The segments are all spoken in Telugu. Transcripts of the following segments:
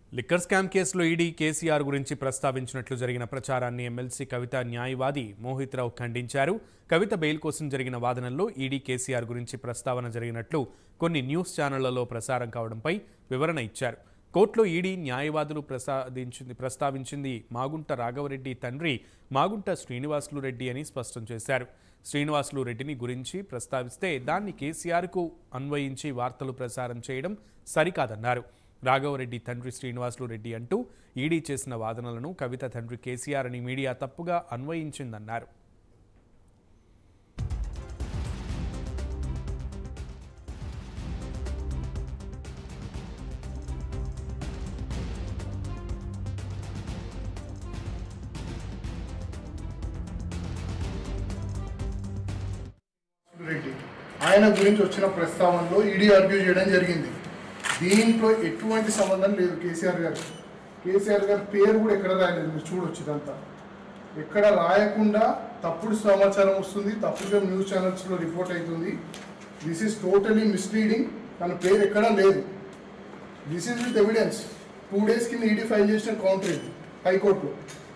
లిక్కర్ స్కామ్ కేసులో ఈడీ కేసీఆర్ గురించి ప్రస్తావించినట్లు జరిగిన ప్రచారాన్ని ఎమ్మెల్సీ కవిత న్యాయవాది మోహిత్ రావు ఖండించారు. కవిత బెయిల్ కోసం జరిగిన వాదనల్లో ఈడీ కేసీఆర్ గురించి ప్రస్తావన జరిగినట్లు కొన్ని న్యూస్ ఛానళ్లలో ప్రసారం కావడంపై వివరణ ఇచ్చారు. కోర్టులో ఈడీ న్యాయవాదులు ప్రస్తావించింది మాగుంట రాఘవరెడ్డి తండ్రి మాగుంట శ్రీనివాసులు రెడ్డి అని స్పష్టం చేశారు. శ్రీనివాసులు రెడ్డిని గురించి ప్రస్తావిస్తే దాన్ని కేసీఆర్కు అన్వయించి వార్తలు ప్రసారం చేయడం సరికాదన్నారు. రాఘవరెడ్డి తండ్రి శ్రీనివాసులు రెడ్డి అంటూ ఈడీ చేసిన వాదనలను కవిత తండ్రి కేసీఆర్ అని మీడియా తప్పుగా అన్వయించిందన్నారు. రెడ్డి ఆయన గురించి వచ్చిన ప్రస్తావనలో ఈడీ ఆర్గ్యూ చేయడం జరిగింది. దీంట్లో ఎటువంటి సంబంధం లేదు. కేసీఆర్ గారి పేరు కూడా ఎక్కడ రాయలేదు. మీరు చూడొచ్చు, ఇదంతా ఎక్కడ రాయకుండా తప్పుడు సమాచారం వస్తుంది, తప్పుగా న్యూస్ ఛానల్స్లో రిపోర్ట్ అవుతుంది. This is totally misleading. తన పేరు ఎక్కడా లేదు. This is with evidence. 2 days కింద ఈడీ ఫైల్ చేసిన కౌంటర్ ఇది హైకోర్టులో.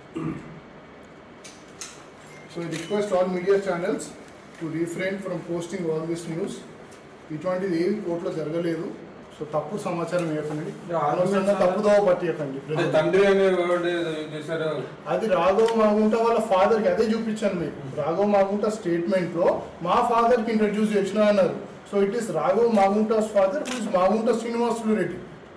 So request all media channels to refrain from posting all this news. ఇటువంటిది ఏవి కోర్టులో జరగలేదు. సో తప్పుడు సమాచారం ఇవ్వకండి, అనవసరంగా తప్పుదోవ పట్టియకండి. అది రాఘవ మాగుంట వాళ్ళ ఫాదర్కి అదే చూపించాను మీకు. రాఘవ మాగుంట స్టేట్మెంట్లో మా ఫాదర్కి ఇంట్రడ్యూస్ చేసిన అన్నారు. So it is Raghava Magunta's father who is Magunta Srinivasulu Reddy.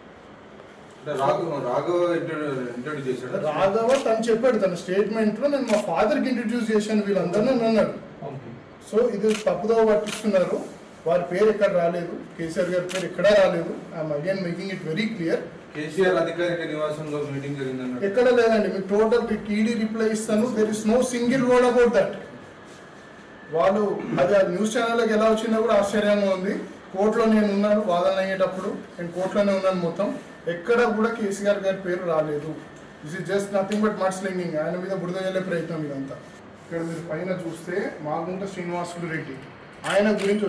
Raghava తను చెప్పాడు తన స్టేట్మెంట్లో, నేను మా ఫాదర్కి ఇంట్రడ్యూస్ చేశాను వీళ్ళందరినీ అన్నాడు. సో ఇది తప్పుదోవ పట్టిస్తున్నారు. వారి పేరు ఎక్కడ రాలేదు, కేసీఆర్ గారి పేరు ఎక్కడా రాలేదు. I'm again making it very clear. KCR అధికారిక నివాసంలో మీటింగ్ జరిగిందన్న ఎక్కడ లేదండి. మీకు టోటల్ ఈడీ రిప్లై ఇస్తాను. There is no single word about that. వాళ్ళు అది న్యూస్ ఛానల్లోకి ఎలా వచ్చిందో కూడా ఆశ్చర్యంగా ఉంది. కోర్టులో నేను ఉన్నాను, వాదన అయ్యేటప్పుడు నేను కోర్టులోనే ఉన్నాను. మొత్తం ఎక్కడ కూడా కేసీఆర్ గారి పేరు రాలేదు. This is just nothing but mud slinging. ఆయన మీద బురద జల్లే ప్రయత్నం ఇదంతా. ఇక్కడ మీరు పైన చూస్తే మాగుంట శ్రీనివాసులు రెడ్డి ఆయన గురించి